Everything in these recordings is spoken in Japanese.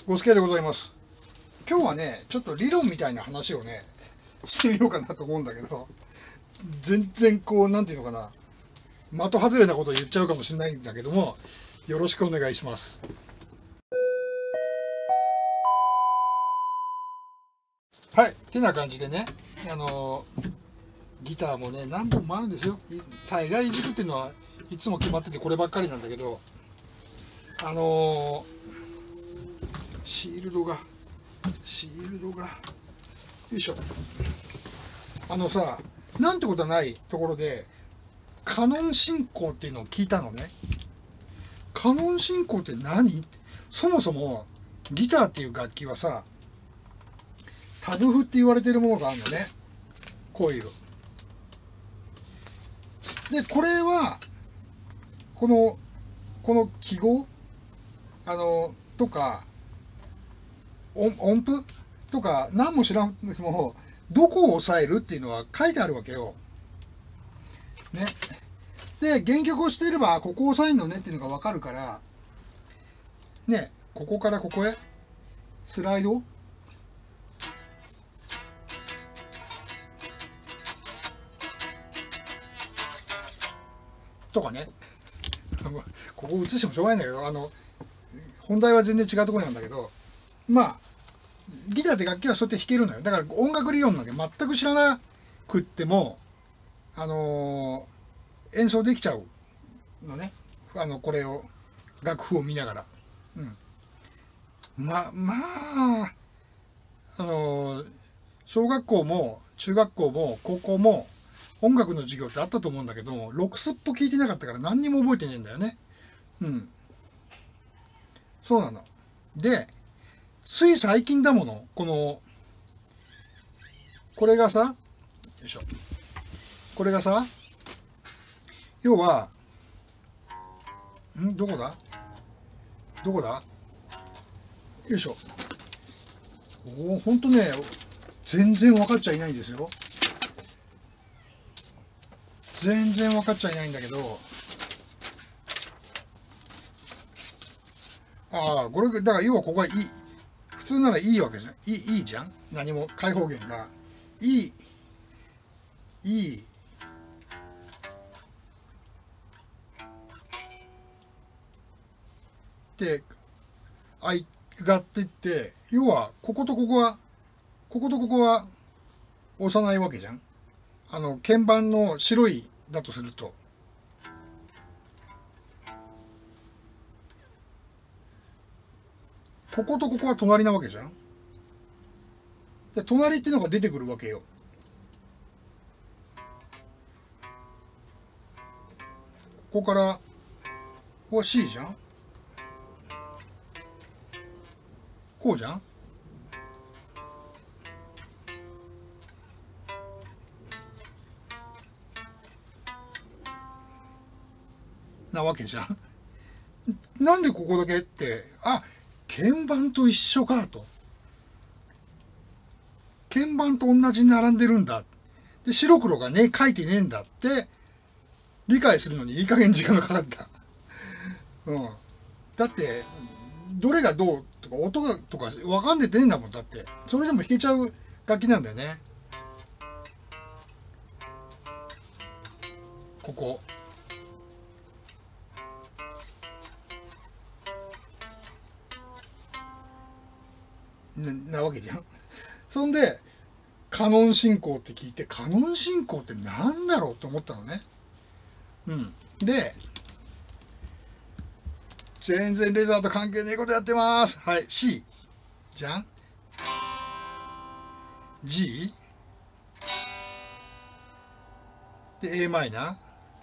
ご助でございます。今日はね、ちょっと理論みたいな話をね、してみようかなと思うんだけど、全然こう、なんていうのかな、的外れなことを言っちゃうかもしれないんだけども、よろしくお願いします。はい、てな感じでね、ギターもね、何本もあるんですよ。大概いじるっていうのはいつも決まっててこればっかりなんだけど、シールドが、よいしょ。なんてことはないところで、カノン進行っていうのを聞いたのね。カノン進行って何？そもそもギターっていう楽器はさ、タブ譜って言われてるものがあるのね。コイル。で、これは、この記号とか、音符とか、何も知らんでも、どこを押さえるっていうのは書いてあるわけよ。ね。で、原曲をしていれば、ここを押さえるのねっていうのがわかるから、ね、ここからここへ、スライドとかね。ここ映してもしょうがないんだけど、本題は全然違うところなんだけど、まあ、ギターって楽器はそうやって弾けるのよ。だから音楽理論なんて全く知らなくっても、演奏できちゃうのね。これを、楽譜を見ながら。うん。小学校も中学校も高校も音楽の授業ってあったと思うんだけど、ろくすっぽ聞いてなかったから何にも覚えてねえんだよね。うん。そうなの。で、つい最近だもの、これがさ、よいしょ。これがさ、要は、どこだよいしょ。ほんとね、全然分かっちゃいないんですよ。全然分かっちゃいないんだけど、これ、だから要はここがいい。普通ならいいわけじゃん。いいじゃん。何も開放弦が。いい。ってがっていって、要はこことここは押さないわけじゃん。鍵盤の白いだとすると。こことここは隣なわけじゃん。で、隣っていうのが出てくるわけよ。ここから、ここは C じゃん。こうじゃん。なわけじゃん。なんでここだけって、鍵盤と一緒かと。鍵盤と同じに並んでるんだ。で、白黒がね、書いてねえんだって、理解するのにいい加減時間がかかった。うん。だって、どれがどうとか、音がとか分かんでてねえんだもん。だって。それでも弾けちゃう楽器なんだよね。ここ。なわけじゃん。そんで、カノン進行って聞いて、カノン進行って何だろうって思ったのね。うん。で、全然レザーと関係ねえことやってます。はい、C。じゃん ?G。で、A マイナ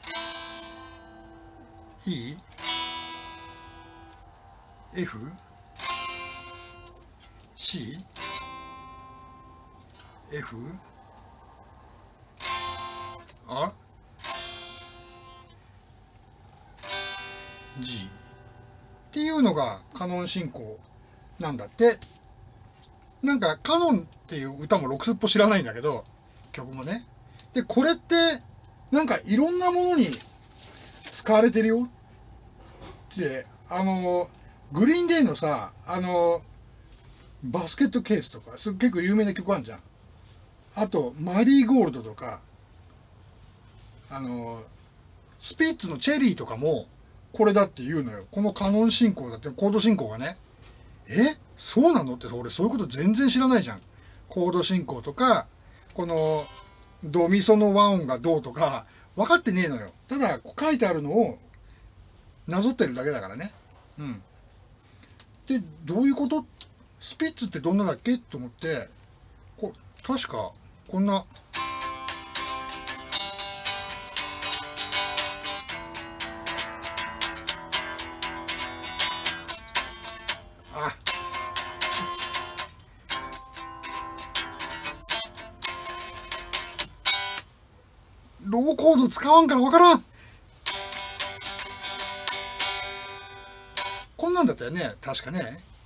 ー。E。F。C。F。G。っていうのがカノン進行なんだって。なんかカノンっていう歌もろくすっぽ知らないんだけど、曲もね。で、これってなんかいろんなものに使われてるよって、グリーンデーのさ、 バスケットケースとか、結構有名な曲あるじゃん。あとマリーゴールドとか、スピッツのチェリーとかもこれだって言うのよ。このカノン進行だって、コード進行がね。そうなのって、俺そういうこと全然知らないじゃん。コード進行とか、このドミソの和音がどうとか分かってねえのよ。ただ書いてあるのをなぞってるだけだからね。うん。で、どういうこと？スピッツってどんなだっけと思って、確かこんな。あ、ローコード使わんから分からん。こんなんだったよね、確かね。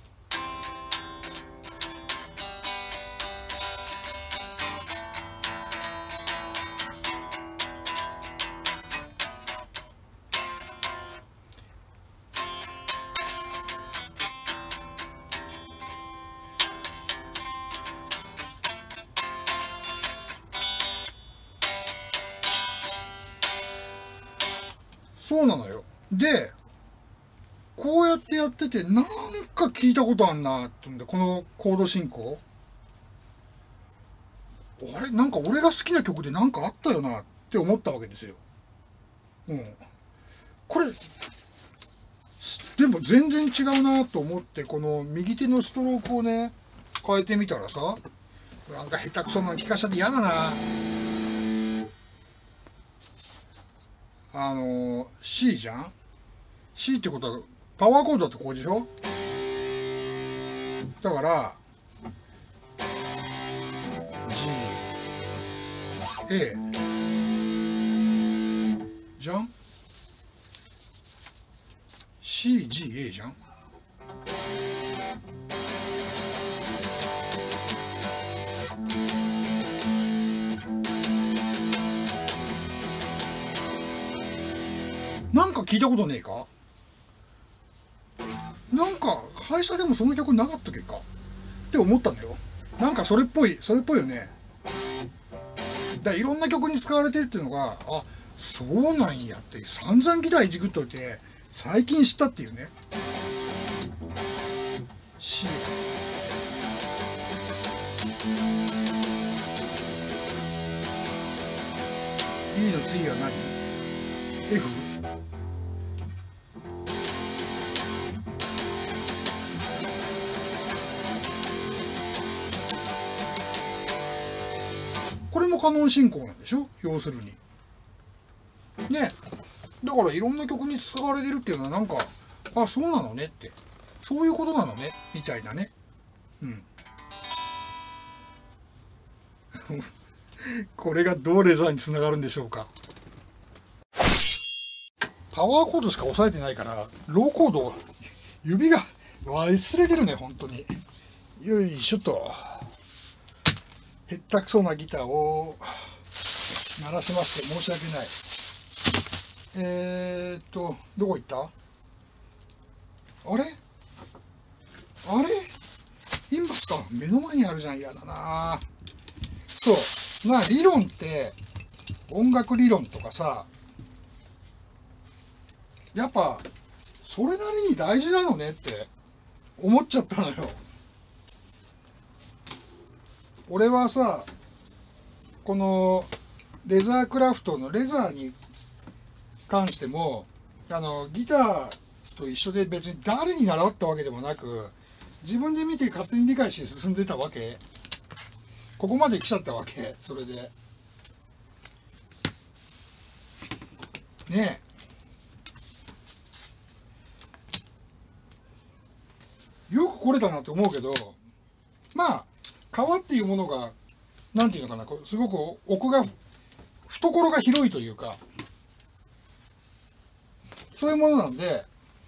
そうなのよ。で、こうやってやってて、なんか聞いたことあんなってんで、このコード進行。あれ、なんか俺が好きな曲でなんかあったよなって思ったわけですよ。うん。これ、でも全然違うなと思って、この右手のストロークをね、変えてみたらさ、なんか下手くそなの聞かしちゃって嫌だな。C じゃん？ C ってことは、パワーコードだってこうでしょ？だから、G、A、じゃん？ C、G、A じゃん？なんか聞いたことねえか？なんか会社でもその曲なかったっけかって思ったんだよ。なんかそれっぽいよね。だからいろんな曲に使われてるっていうのが、あ、そうなんやって散々ギターいじくっといて最近知ったっていうね。C、E の次は何？ F？ これもカノン進行なんでしょ、要するにね。だからいろんな曲に使われてるっていうのはなんか、あ、そうなのねって、そういうことなのねみたいなね。うん。これがどうレザーにつながるんでしょうか。パワーコードしか押さえてないからローコード指が忘れてるね本当に。よいしょっと。へったくそなギターを鳴らしまして申し訳ない。どこ行った？あれインバスか目の前にあるじゃん。嫌だな。そう理論って音楽理論とかさ、やっぱそれなりに大事なのねって思っちゃったのよ。俺はさ、このレザークラフトのレザーに関してもギターと一緒で別に誰に習ったわけでもなく、自分で見て勝手に理解して進んでたわけ。ここまで来ちゃったわけ。それでねえ、よく来れたなって思うけど、まあ革っていうものがなんていうのかな、すごく懐が広いというか、そういうものなんで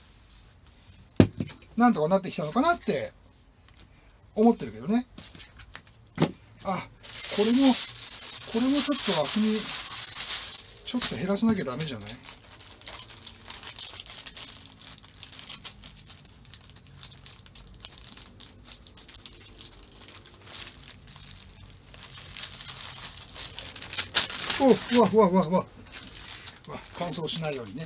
なんとかなってきたのかなって思ってるけどね。あ、これもちょっと厚みちょっと減らさなきゃダメじゃない？ うわうわうわうわ、乾燥しないようにね。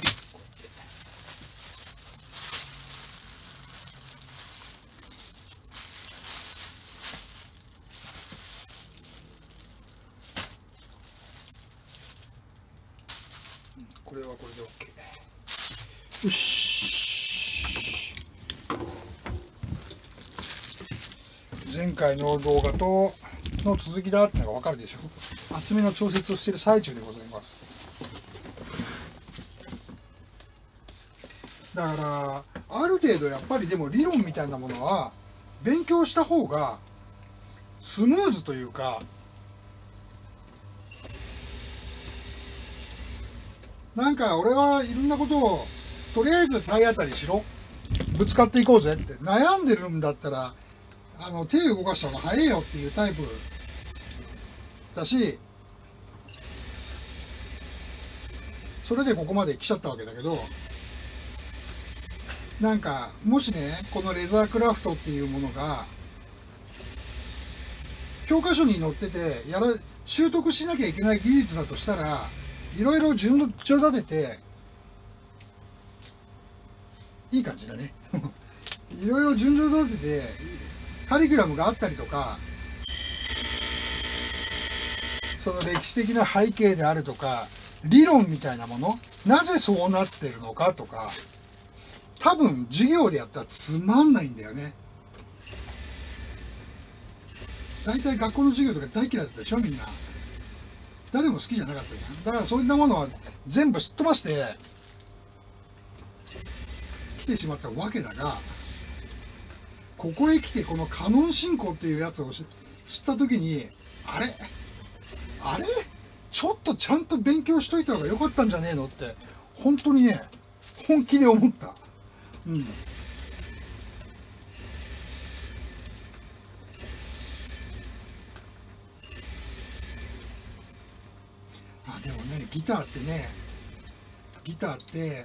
これはこれで OK。 よし、前回の動画との続きだってのが分かるでしょ。厚みの調節をしている最中でございます。だからある程度やっぱりでも理論みたいなものは勉強した方がスムーズというか、なんか俺はいろんなことをとりあえず体当たりしろ、ぶつかっていこうぜって悩んでるんだったら手を動かした方が早いよっていうタイプだし、それでここまで来ちゃったわけだけど、なんかもしねこのレザークラフトっていうものが教科書に載ってて習得しなきゃいけない技術だとしたら、いろいろ順序立てていい感じだねいろいろ順序立ててカリキュラムがあったりとか、その歴史的な背景であるとか理論みたいなもの、なぜそうなってるのかとか、多分授業でやったらつまんないんだよね。大体学校の授業とか大嫌いだったでしょ、みんな。誰も好きじゃなかったじゃん。だからそういったものは全部すっ飛ばして来てしまったわけだが、ここへ来てこのカノン進行っていうやつを知った時に、あれちょっとちゃんと勉強しといた方が良かったんじゃねえのって本当にね、本気で思った。うん。でもね、ギターって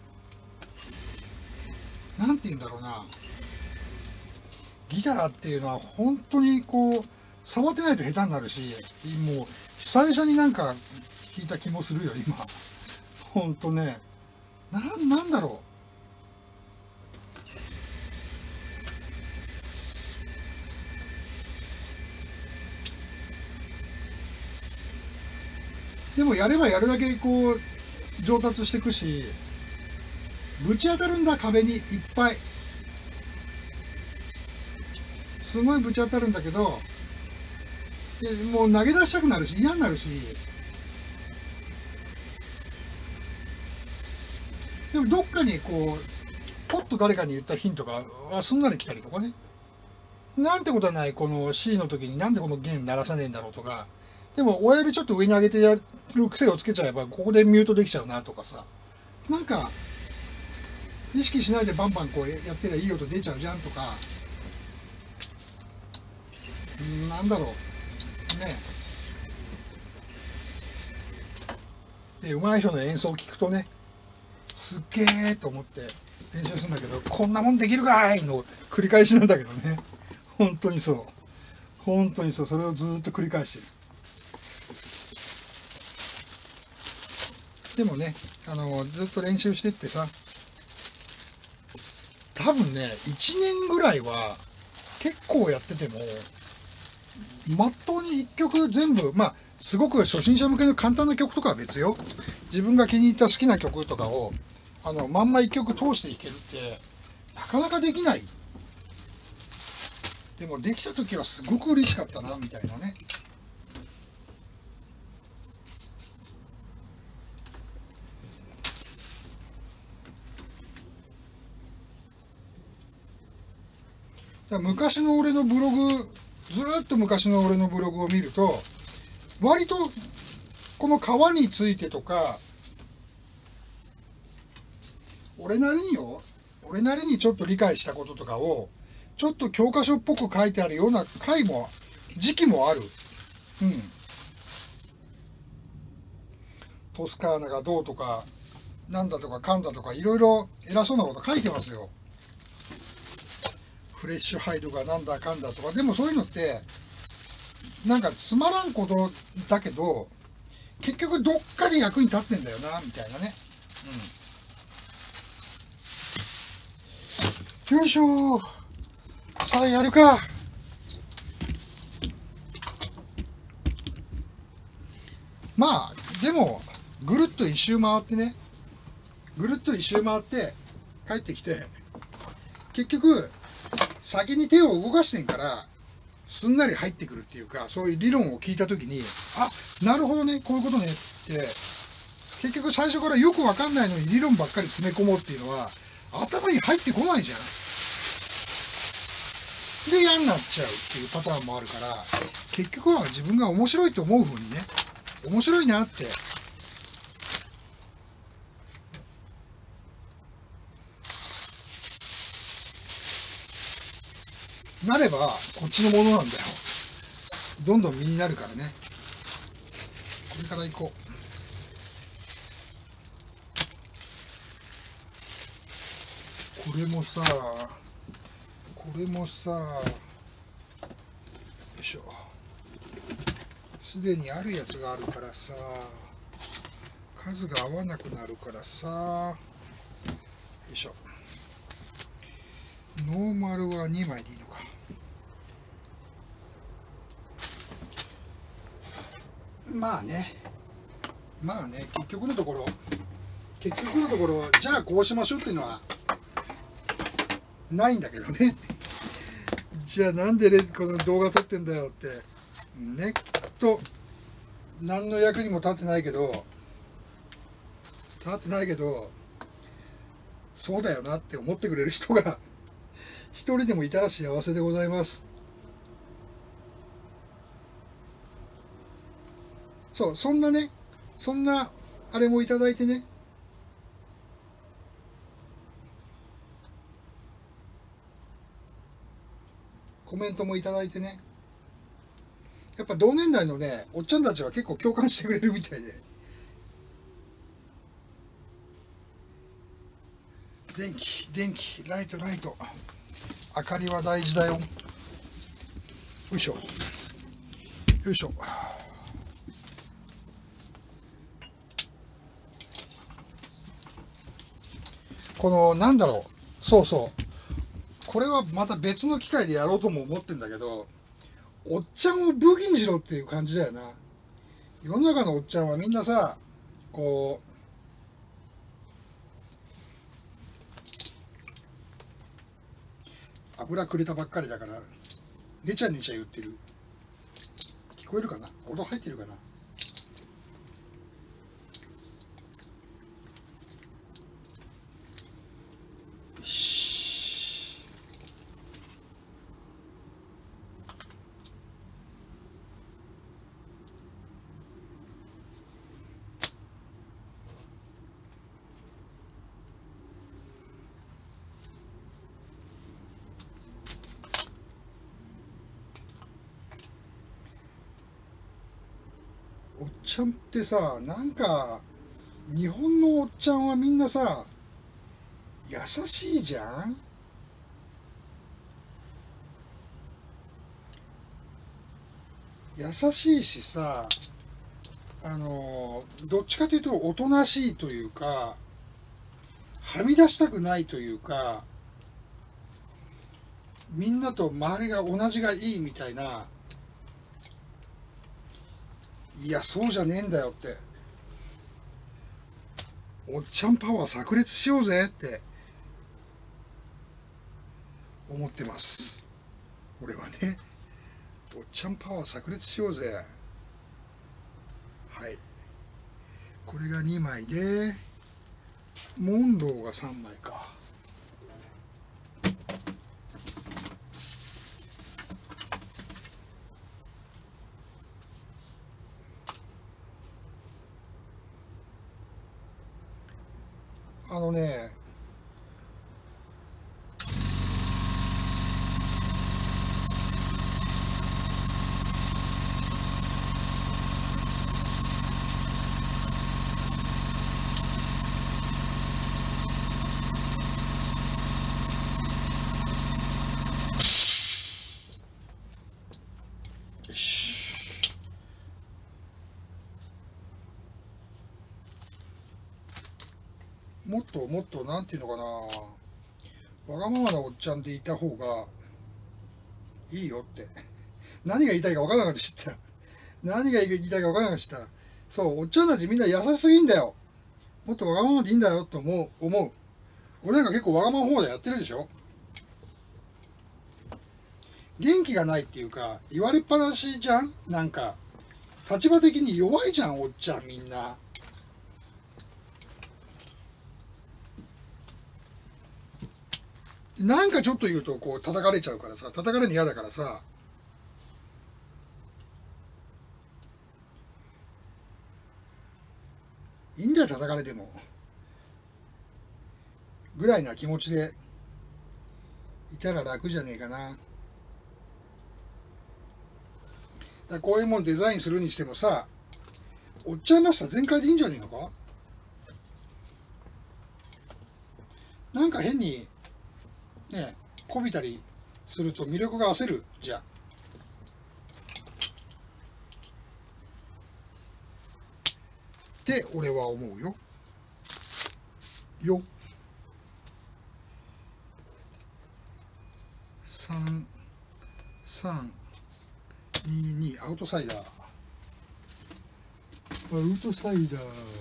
なんて言うんだろうな、ギターっていうのは本当にこう触ってないと下手になるし、もう久々になんか弾いた気もするよ今。本当ね、なんだろう。でもやればやるだけこう上達していくし、ぶち当たるんだ壁にいっぱい。すごいぶち当たるんだけど、もう投げ出したくなるし嫌になるし、でもどっかにこうポッと誰かに言ったヒントがすんなり来たりとかね。なんてことはない、この C の時になんでこの弦鳴らさねえんだろうとか、でも親指ちょっと上に上げてやる癖をつけちゃえばここでミュートできちゃうなとかさ、なんか意識しないでバンバンこうやってりゃいい音出ちゃうじゃんとか、なんだろうね。で上手い人の演奏を聞くとね、すっげえと思って練習するんだけど、こんなもんできるかいの繰り返しなんだけどね。本当にそう、本当にそう、それをずっと繰り返してる。でもね、ずっと練習してってさ、多分ね1年ぐらいは結構やっててもまっとうに1曲全部、まあすごく初心者向けの簡単な曲とかは別よ。自分が気に入った好きな曲とかをまんま1曲通して弾けるってなかなかできない。でもできた時はすごく嬉しかったなみたいなね。昔の俺のブログ、ずっと昔の俺のブログを見ると、割とこの革についてとか、俺なりにちょっと理解したこととかをちょっと教科書っぽく書いてあるような時期もある。トスカーナがどうとかなんだとかかんだとかいろいろ偉そうなこと書いてますよ。フレッシュハイドがなんだかんだとか。でもそういうのってなんかつまらんことだけど、 結局どっかで役に立ってんだよなみたいなね。よいしょ。さあやるか。まあでもぐるっと一周回ってね、ぐるっと一周回って帰ってきて、結局先に手を動かしてんからすんなり入ってくるっていうか、そういう理論を聞いた時に、あ、なるほどね、こういうことねって、結局最初からよくわかんないのに理論ばっかり詰め込もうっていうのは頭に入ってこないじゃん。で嫌になっちゃうっていうパターンもあるから、結局は自分が面白いと思う風にね、面白いなってなればこっちのものなんだよ。どんどん身になるからね。これから行こう。これもさ、よいしょ、すでにあるやつがあるからさ、数が合わなくなるからさ、よいしょ。ノーマルは2枚でいいのか。まあね、結局のところ、じゃあこうしましょうっていうのはないんだけどね。じゃあなんでこの動画撮ってんだよってね、何の役にも立ってないけど、そうだよなって思ってくれる人が一人でもいたら幸せでございます。そう、そんなあれもいただいてね、コメントもいただいてね、やっぱ同年代のねおっちゃんたちは結構共感してくれるみたいで、電気ライト、明かりは大事だよ。よいしょ。このなんだろう、そうそう、これはまた別の機会でやろうとも思ってんだけど、おっちゃんを武器にしろっていう感じだよな。世の中のおっちゃんはみんなさ、こう油くれたばっかりだからねちゃ言ってる。聞こえるかな、音入ってるかな。よし、おっちゃんってさ、なんか日本のおっちゃんはみんなさ優しいじゃん。優しいしさ、どっちかというとおとなしいというか、はみ出したくないというか、みんなと周りが同じがいいみたいな。いやそうじゃねえんだよって、おっちゃんパワー炸裂しようぜって思ってます、俺はね。おっちゃんパワー炸裂しようぜ。はい、これが2枚でモンローが3枚か。 もっともっとなんていうのかな、わがままなおっちゃんでいた方がいいよって何が言いたいか分からなかったしった。何が言いたいか分からなかった。そう、おっちゃんたちみんな優しすぎんだよ。もっとわがままでいいんだよと思う。俺なんか結構わがまま放題やってるでしょ。元気がないっていうか、言われっぱなしじゃん。なんか立場的に弱いじゃん、おっちゃんみんな。なんかちょっと言うとこう叩かれちゃうからさ、叩かれるの嫌だからさ。いいんだよ叩かれてもぐらいな気持ちでいたら楽じゃねえかな。だからこういうもんデザインするにしてもさ、おっちゃんらしさ全開でいいんじゃねえのか。なんか変にねこびたりすると魅力が焦るじゃん。って俺は思うよ。3322アウトサイダー。アウトサイダー。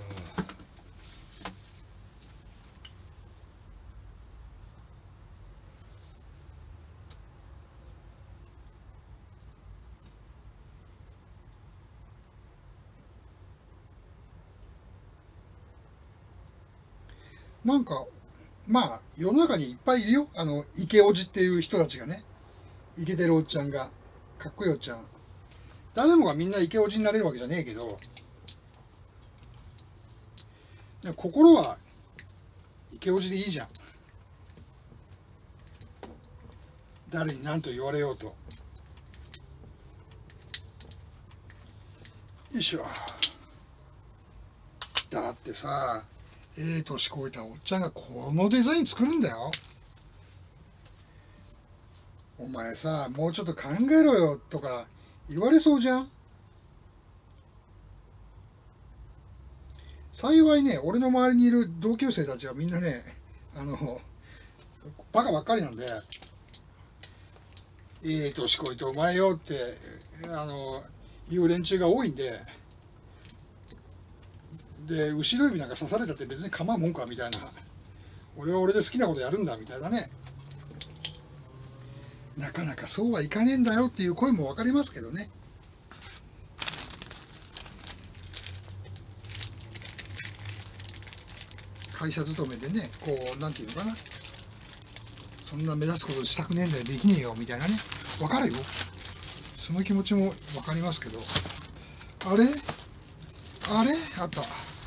なんかまあ世の中にいっぱいいるよ、イケオジっていう人たちがね。イケてるおっちゃんが、かっこいいおっちゃん。誰もがみんなイケオジになれるわけじゃねえけど、心はイケオジでいいじゃん。誰に何と言われようと。よいしょ。だってさ、年越えたおっちゃんがこのデザイン作るんだよ。お前さ、もうちょっと考えろよとか言われそうじゃん。幸いね、俺の周りにいる同級生たちはみんなね、バカばっかりなんで、年越えてお前よって、いう連中が多いんで、で、後ろ指なんか刺されたって別に構うもんかみたいな、俺は俺で好きなことやるんだみたいなね。なかなかそうはいかねえんだよっていう声も分かりますけどね。会社勤めでね、こうなんていうのかな、そんな目立つことしたくねえんだよ、できねえよみたいなね、分かるよ。その気持ちも分かりますけど、あれあった。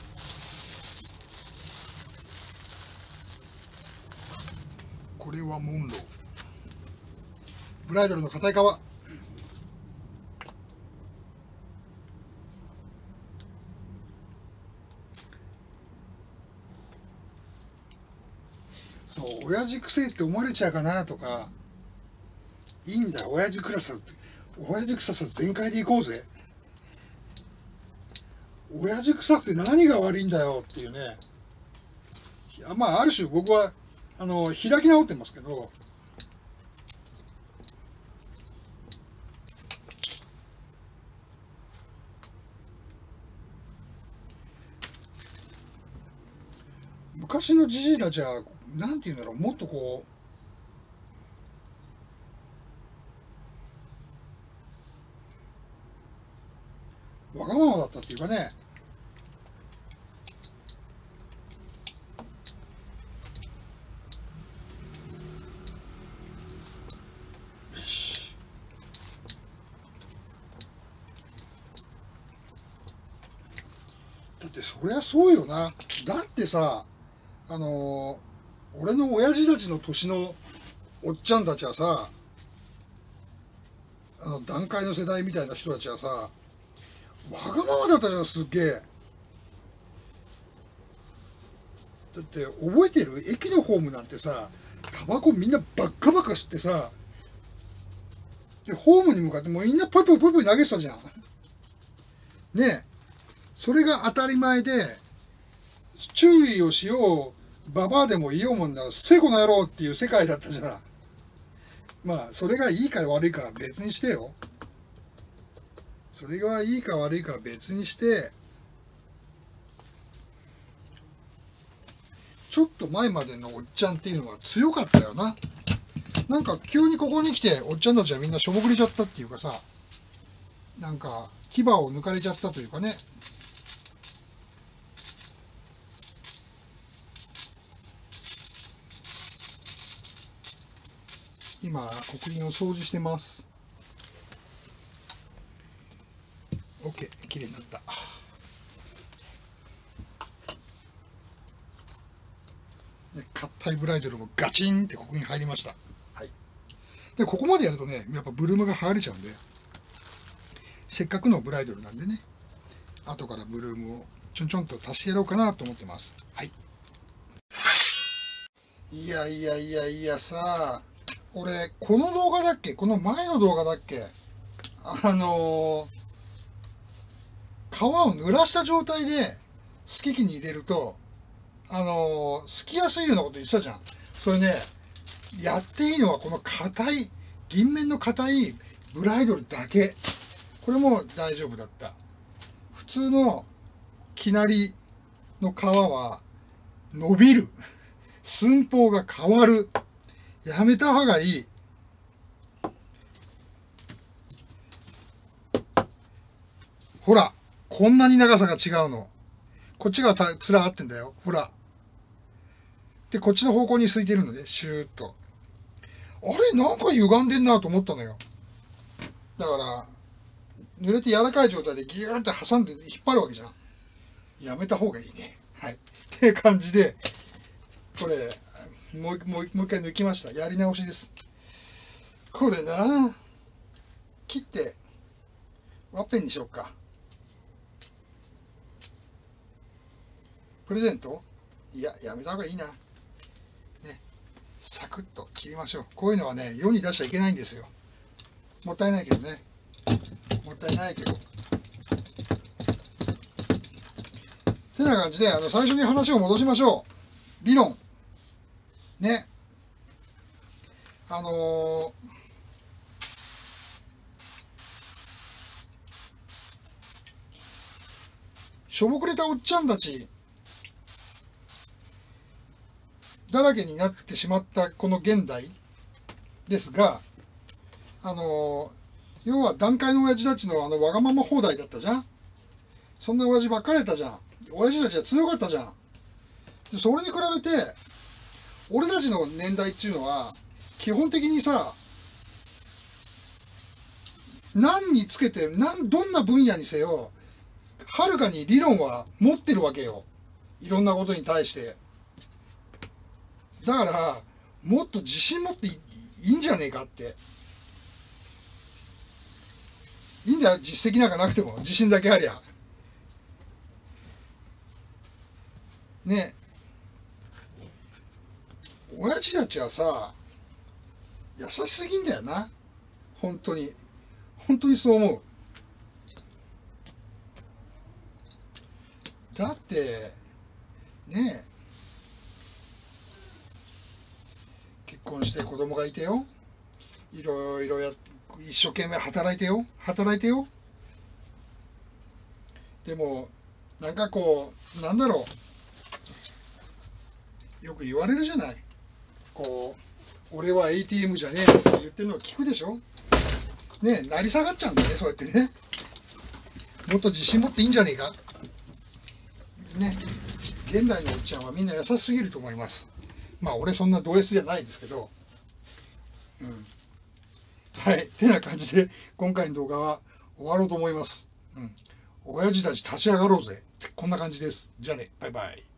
これはモンローブライダルの硬い皮。そう、親父くせえって思われちゃうかなとか。いいんだ、親父臭さって、親父臭さ全開でいこうぜ。親父臭くて何が悪いんだよっていうね。まあある種僕は開き直ってますけど、昔のじじいたちはなんていうんだろう、もっとこうわがままだったっていうかね。だってそりゃそうよな。だってさ、俺の親父たちの年のおっちゃんたちはさ、団塊の世代みたいな人たちはさ、わがままだったじゃん、すっげえ。だって覚えてる？駅のホームなんてさ、タバコみんなバッカバカ吸ってさ、でホームに向かってもうみんなポイポイポイポイ投げてたじゃん。ねえ、それが当たり前で、注意をしようババアでもいいよもんならせこの野郎っていう世界だったじゃん。まあそれがいいか悪いかは別にしてよ。それがいいか悪いかは別にして、ちょっと前までのおっちゃんっていうのは強かったよな。なんか急にここに来ておっちゃんたちはみんなしょぼくれちゃったっていうかさ、なんか牙を抜かれちゃったというかね。今黒輪を掃除してます。 OK、 綺麗になった。硬いブライドルもガチンってここに入りました。はい。でここまでやるとね、やっぱブルームが剥がれちゃうんで、せっかくのブライドルなんでね、後からブルームをちょんちょんと足してやろうかなと思ってます。はい。いやいやいやいやさ、俺この動画だっけ、この前の動画だっけ、皮を濡らした状態ですき器に入れるとすきやすいようなこと言ってたじゃん。それね、やっていいのはこの硬い銀面の硬いブライドルだけ。これも大丈夫だった。普通の生成りの皮は伸びる、寸法が変わる。やめた方がいい。ほら、こんなに長さが違うの。こっちがつら合ってんだよ。ほら。で、こっちの方向に空いてるので、シューッと。あれ、なんか歪んでんなと思ったのよ。だから、濡れて柔らかい状態でギューって挟んで引っ張るわけじゃん。やめた方がいいね。はい。っていう感じで、これ、もう一回抜きました。やり直しです。これな、切って、ワッペンにしようか。プレゼント？いや、やめた方がいいな。ね。サクッと切りましょう。こういうのはね、世に出しちゃいけないんですよ。もったいないけどね。もったいないけど。てな感じで、最初に話を戻しましょう。理論。ね。しょぼくれたおっちゃんたちだらけになってしまったこの現代ですが、要は団塊の親父たちのわがまま放題だったじゃん。そんな親父ばっかりだったじゃん。親父たちは強かったじゃん。でそれに比べて俺たちの年代っていうのは基本的にさ、何につけてどんな分野にせよはるかに理論は持ってるわけよ。いろんなことに対して。だからもっと自信持っていいんじゃねえかって。いいんだよ、実績なんかなくても自信だけありゃね。親父たちはさ、優しすぎんだよな。本当に本当にそう思う。だってね、結婚して子供がいてよ、いろいろ一生懸命働いてよ。でもなんかこう、なんだろう、よく言われるじゃない。こう、俺は ATM じゃねえって言ってるのを聞くでしょ。ねえ、成り下がっちゃうんだね、そうやってね。もっと自信持っていいんじゃねえかね。現代のおっちゃんはみんな優しすぎると思います。まあ俺そんなド S じゃないですけど、はい、てな感じで今回の動画は終わろうと思います。親父たち立ち上がろうぜ。こんな感じです。じゃあね、バイバイ。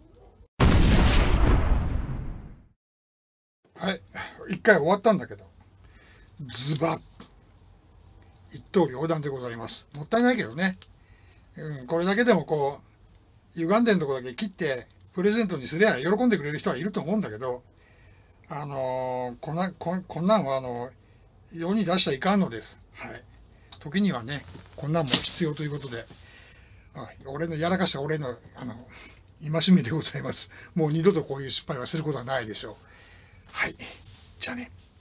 はい、一回終わったんだけど、ズバッ一刀両断でございます。もったいないけどね。これだけでもこう歪んでるとこだけ切ってプレゼントにすりゃ喜んでくれる人はいると思うんだけど、こんなんは世に出しちゃいかんのです。はい。時にはね、こんなんも必要ということで、俺のやらかした俺の戒めでございます。もう二度とこういう失敗はすることはないでしょう。はい。じゃあね。